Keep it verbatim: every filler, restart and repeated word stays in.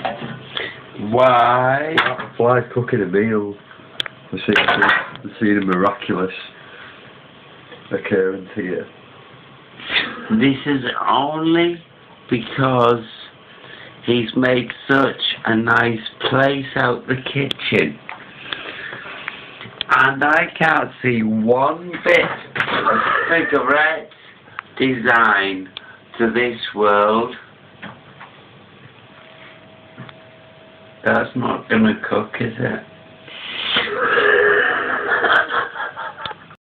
Why? Fly cooking a meal. We're seeing, we're seeing a miraculous occurrence here. This is only because he's made such a nice place out the kitchen. And I can't see one bit of cigarette design to this world. That's not gonna cook, is it?